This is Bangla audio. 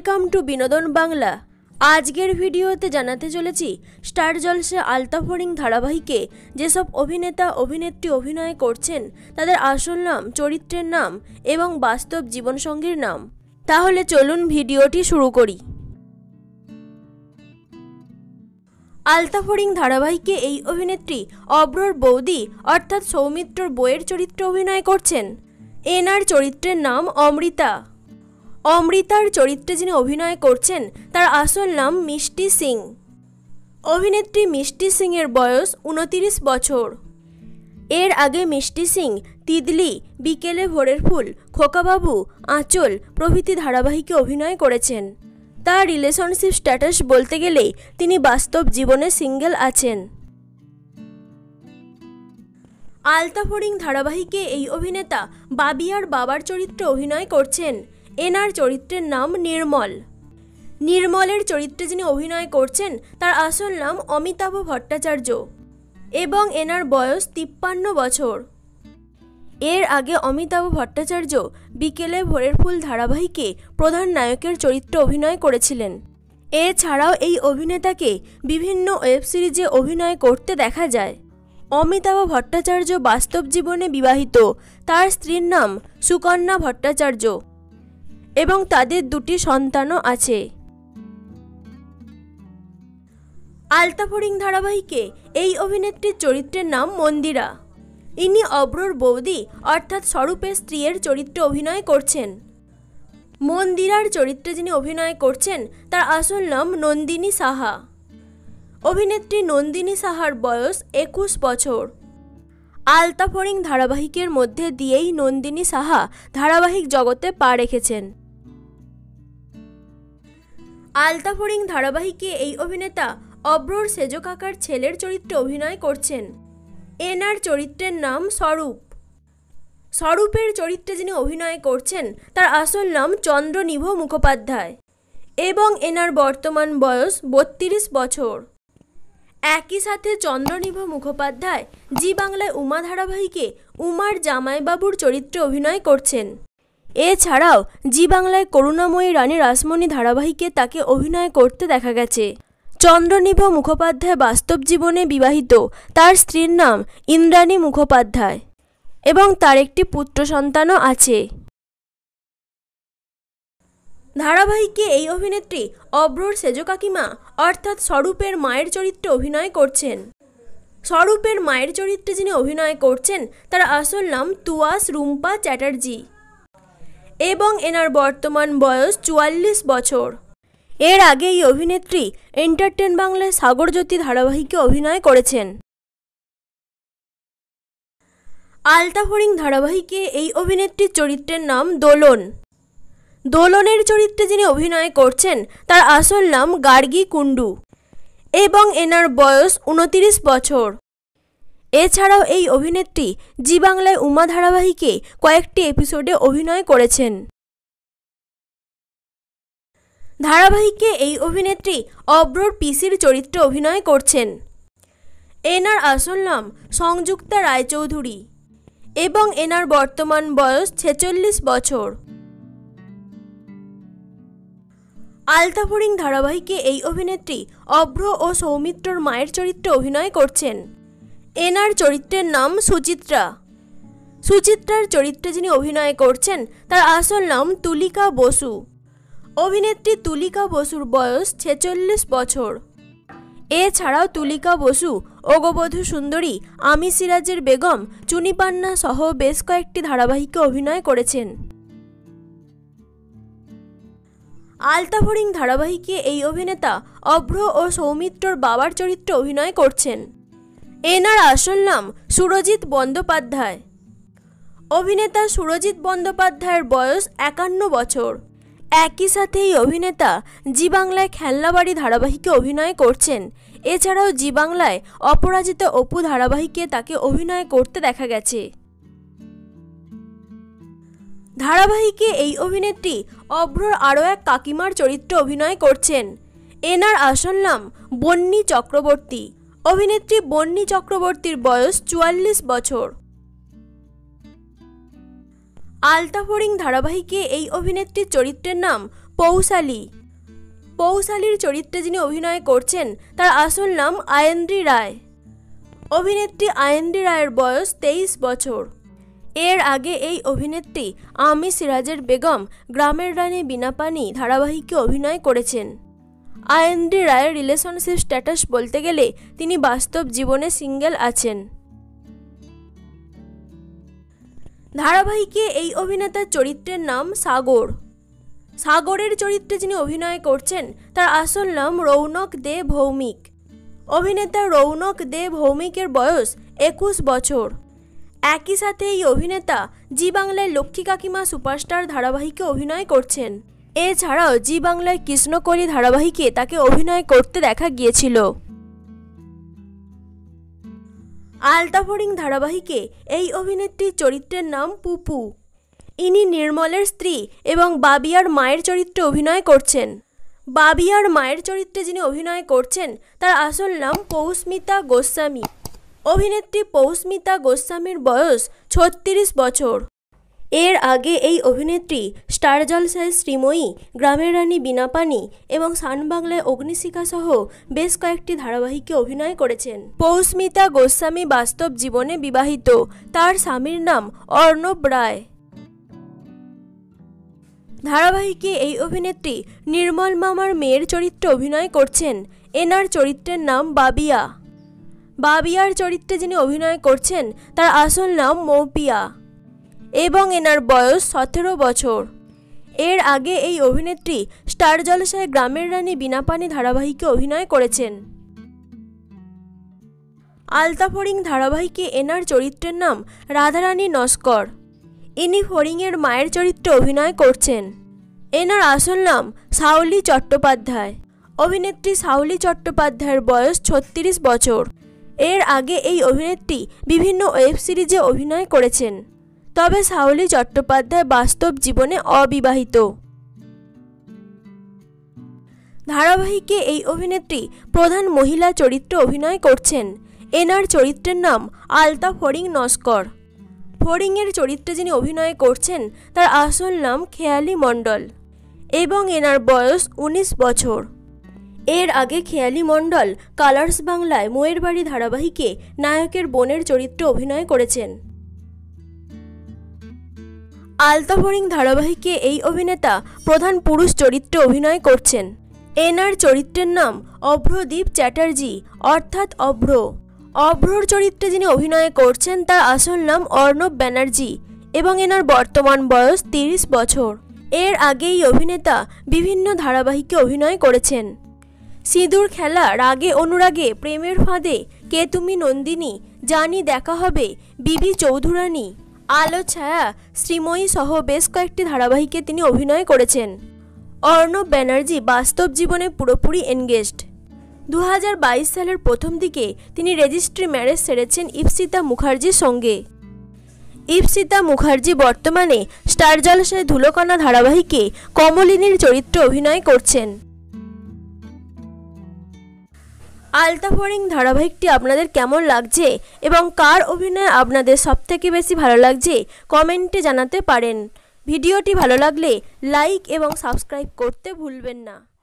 Welcome to बिनोदन Bangla. आजकेर भिडियोते जानाते चलेछि स्टार जलसे आलता फोरिंग धाराबाहिके जेसब अभिनेता अभिनेत्री अभिनय करछेन तादेर आसल नाम, चरित्रेर नाम एवं वास्तव जीवनसंगीर नाम। ताहले चलुन भिडियोटी शुरू करी। आलता फोरिंग धाराबाहिके এই অভিনেত্রী অব্রর বৌদি অর্থাৎ সৌমিত্রর বইয়ের চরিত্রে অভিনয় করছেন। এনার চরিত্রের নাম অমৃতা। অমৃতার চরিত্রে যিনি অভিনয় করছেন তার আসল নাম মিষ্টি সিং। অভিনেত্রী মিষ্টি সিং এর বয়স 29 বছর। এর আগে মিষ্টি সিং তিতলি, বিকেলে ভোরের ফুল, খোকাবাবু, আঁচল প্রভৃতি ধারাবাহিকে অভিনয় করেছেন। তার রিলেশনশিপ স্ট্যাটাস বলতে গেলে তিনি বাস্তব জীবনে সিঙ্গেল আছেন। আলতা ফোরিং ধারাবাহিকে এই অভিনেতা বাবিয়ার বাবার চরিত্রে অভিনয় করছেন। এনার চরিত্রের নাম নির্মল। নির্মলের চরিত্রে যিনি অভিনয় করছেন তার আসল নাম অমিতাভ ভট্টাচার্য এবং এনার বয়স 53 বছর। এর আগে অমিতাভ ভট্টাচার্য বিকেলে ভোরের ফুল ধারাবাহিকে প্রধান নায়কের চরিত্রে অভিনয় করেছিলেন। এছাড়াও এই অভিনেতাকে বিভিন্ন ওয়েব সিরিজে অভিনয় করতে দেখা যায়। অমিতাভ ভট্টাচার্য বাস্তব জীবনে বিবাহিত। তার স্ত্রীর নাম সুকন্যা ভট্টাচার্য এবং তাদের দুটি সন্তানও আছে। আলতা ফোরিং ধারাবাহিকে এই অভিনেত্রীর চরিত্রের নাম মন্দিরা। ইনি অব্রর বৌদি অর্থাৎ স্বরূপের স্ত্রীর চরিত্রে অভিনয় করছেন। মন্দিরার চরিত্রে যিনি অভিনয় করছেন তার আসল নাম নন্দিনী সাহা। অভিনেত্রী নন্দিনী সাহার বয়স 21 বছর। আলতা ফোরিং ধারাবাহিকের মধ্যে দিয়েই নন্দিনী সাহা ধারাবাহিক জগতে পা রেখেছেন। আলতা ফোরিং ধারাবাহিকে এই অভিনেতা অব্রর সেজ কাকার ছেলের চরিত্রে অভিনয় করছেন। এনার চরিত্রের নাম স্বরূপ। স্বরূপের চরিত্রে যিনি অভিনয় করছেন তার আসল নাম চন্দ্রনিভ মুখোপাধ্যায় এবং এনার বর্তমান বয়স 32 বছর। একই সাথে চন্দ্রনিভ মুখোপাধ্যায় জি বাংলায় উমা ধারাবাহিকে উমার জামাইবাবুর চরিত্রে অভিনয় করছেন। এছাড়াও জি বাংলায় করুণাময়ী রানী রাসমণি ধারাবাহিকে তাকে অভিনয় করতে দেখা গেছে। চন্দ্রনিভ মুখোপাধ্যায় বাস্তব জীবনে বিবাহিত। তার স্ত্রীর নাম ইন্দ্রাণী মুখোপাধ্যায় এবং তার একটি পুত্র সন্তানও আছে। ধারাবাহিকে এই অভিনেত্রী অব্রর সেজ কাকিমা অর্থাৎ স্বরূপের মায়ের চরিত্রে অভিনয় করছেন। স্বরূপের মায়ের চরিত্রে যিনি অভিনয় করছেন তার আসল নাম তুয়াস রুম্পা চ্যাটার্জি এবং এনার বর্তমান বয়স 44 বছর। এর আগে এই অভিনেত্রী এন্টারটেন বাংলায় সাগরজ্যোতি ধারাবাহিকে অভিনয় করেছেন। আলতা ফোরিং ধারাবাহিকে এই অভিনেত্রীর চরিত্রের নাম দোলন। দোলনের চরিত্রে যিনি অভিনয় করছেন তার আসল নাম গার্গী কুণ্ডু এবং এনার বয়স 29 বছর। এছাড়াও এই অভিনেত্রী জি বাংলায় উমা ধারাবাহিকে কয়েকটি এপিসোডে অভিনয় করেছেন। ধারাবাহিকে এই অভিনেত্রী অব্রর পিসির চরিত্রে অভিনয় করছেন। এনার আসল নাম সংযুক্তা রায়চৌধুরী এবং এনার বর্তমান বয়স 46 বছর। আলতা ফোরিং ধারাবাহিকে এই অভিনেত্রী অব্র ও সৌমিত্রর মায়ের চরিত্রে অভিনয় করছেন। এনার চরিত্রের নাম সুচিত্রা। সুচিত্রার চরিত্রে যিনি অভিনয় করছেন তার আসল নাম তুলিকা বসু। অভিনেত্রী তুলিকা বসুর বয়স 46 বছর। এছাড়াও তুলিকা বসু অগবধূ সুন্দরী, আমি সিরাজের বেগম, চুনিপান্না সহ বেশ কয়েকটি ধারাবাহিকে অভিনয় করেছেন। আলতা ফোরিং ধারাবাহিকে এই অভিনেতা অভ্র ও সৌমিত্রর বাবার চরিত্রে অভিনয় করছেন। এনার আসল নাম সুরজিৎ বন্দ্যোপাধ্যায়। অভিনেতা সুরজিৎ বন্দ্যোপাধ্যায়ের বয়স 51 বছর। একই সাথে এই অভিনেতা জি বাংলায় খেলনাবাড়ি ধারাবাহিকে অভিনয় করছেন। এছাড়াও জি বাংলায় অপরাজিতা অপু ধারাবাহিকে তাকে অভিনয় করতে দেখা গেছে। ধারাবাহিকে এই অভিনেত্রী অভ্রর আরও এক কাকিমার চরিত্রে অভিনয় করছেন। এনার আসল নাম বন্নি চক্রবর্তী। অভিনেত্রী বন্নি চক্রবর্তীর বয়স 44 বছর। আলতা ফোরিং ধারাবাহিকে এই অভিনেত্রীর চরিত্রের নাম পৌশালী। পৌশালীর চরিত্রে যিনি অভিনয় করছেন তার আসল নাম আয়েন্দ্রী রায়। অভিনেত্রী আয়েন্দ্রী রায়ের বয়স 23 বছর। এর আগে এই অভিনেত্রী আমি সিরাজের বেগম, গ্রামের রানী বিনাপানি ধারাবাহিকে অভিনয় করেছেন। আয়েন্দ্রী রায়ের রিলেশনশিপ স্ট্যাটাস বলতে গেলে তিনি বাস্তব জীবনে সিঙ্গেল আছেন। ধারাবাহিকে এই অভিনেতার চরিত্রের নাম সাগর। সাগরের চরিত্রে যিনি অভিনয় করছেন তার আসল নাম রৌনক দে ভৌমিক। অভিনেতা রৌনক দে ভৌমিকের বয়স 21 বছর। একই সাথে এই অভিনেতা জি বাংলায় লক্ষ্মী কাকিমা সুপারস্টার ধারাবাহিকে অভিনয় করছেন। এছাড়াও জি বাংলায় কৃষ্ণকলি ধারাবাহিকে তাকে অভিনয় করতে দেখা গিয়েছিল। আলতা ফোরিং ধারাবাহিকে এই অভিনেত্রীর চরিত্রের নাম পুপু। ইনি নির্মলের স্ত্রী এবং বাবিয়ার মায়ের চরিত্রে অভিনয় করছেন। বাবিয়ার মায়ের চরিত্রে যিনি অভিনয় করছেন তার আসল নাম পৌস্মিতা গোস্বামী। অভিনেত্রী পৌস্মিতা গোস্বামীর বয়স 36 বছর। এর আগে এই অভিনেত্রী স্টার জলসায় শ্রীময়ী, গ্রামের রানী বিনাপানি এবং সান বাংলায় অগ্নিশিখা সহ বেশ কয়েকটি ধারাবাহিকে অভিনয় করেছেন। পৌস্মিতা গোস্বামী বাস্তব জীবনে বিবাহিত। তার স্বামীর নাম অর্ণব রায়। ধারাবাহিকে এই অভিনেত্রী নির্মল মামার মেয়ের চরিত্রে অভিনয় করছেন। এনার চরিত্রের নাম বাবিয়া। বাবিয়ার চরিত্রে যিনি অভিনয় করছেন তার আসল নাম মৌপিয়া এবং এনার বয়স 17 বছর। এর আগে এই অভিনেত্রী স্টার জলসায় গ্রামের রানী বিনাপানি ধারাবাহিকে অভিনয় করেছেন। আলতা ফোরিং ধারাবাহিকে এনার চরিত্রের নাম রাধারানী নস্কর। ইনি ফোরিংয়ের মায়ের চরিত্রে অভিনয় করছেন। এনার আসল নাম সাউলি চট্টোপাধ্যায়। অভিনেত্রী সাউলি চট্টোপাধ্যায়ের বয়স 36 বছর। এর আগে এই অভিনেত্রী বিভিন্ন ওয়েব সিরিজে অভিনয় করেছেন। তবে সাউলি চট্টোপাধ্যায় বাস্তব জীবনে অবিবাহিত। ধারাবাহিকে এই অভিনেত্রী প্রধান মহিলা চরিত্রে অভিনয় করছেন। এনার চরিত্রের নাম আলতা ফোরিং নস্কর। ফোরিংয়ের চরিত্রে যিনি অভিনয় করছেন তার আসল নাম খেয়ালি মণ্ডল এবং এনার বয়স 19 বছর। এর আগে খেয়ালি মণ্ডল কালার্স বাংলায় মোয়ের বাড়ি ধারাবাহিকে নায়কের বোনের চরিত্রে অভিনয় করেছেন। আলতা ফোরিং ধারাবাহিকে এই অভিনেতা প্রধান পুরুষ চরিত্রে অভিনয় করছেন। এনার চরিত্রের নাম অভ্রদীপ চ্যাটার্জি অর্থাৎ অভ্র। অভ্রর চরিত্রে যিনি অভিনয় করছেন তার আসল নাম অর্ণব ব্যানার্জি এবং এনার বর্তমান বয়স 30 বছর। এর আগে এই অভিনেতা বিভিন্ন ধারাবাহিকে অভিনয় করেছেন। সিঁদুর খেলা, রাগে অনুরাগে, প্রেমের ফাঁদে, কে তুমি নন্দিনী, জানি দেখা হবে, বিবি চৌধুরানী, আলো ছায়া, শ্রীময়ী সহ বেশ কয়েকটি ধারাবাহিকে তিনি অভিনয় করেছেন। অর্ণব ব্যানার্জি বাস্তব জীবনে পুরোপুরি এনগেজড। 2022 সালের প্রথম দিকে তিনি রেজিস্ট্রি ম্যারেজ সেরেছেন ইপসিতা মুখার্জির সঙ্গে। ইপসিতা মুখার্জি বর্তমানে স্টার জলসায় ধুলোকণা ধারাবাহিকে কমলিনীর চরিত্রে অভিনয় করছেন। আলতা ফোরিং ধারাবাহিকটি আপনাদের কেমন লাগছে এবং কার অভিনয় আপনাদের সবথেকে বেশি ভালো লাগছে কমেন্টে জানাতে পারেন। ভিডিওটি ভালো লাগলে লাইক এবং সাবস্ক্রাইব করতে ভুলবেন না।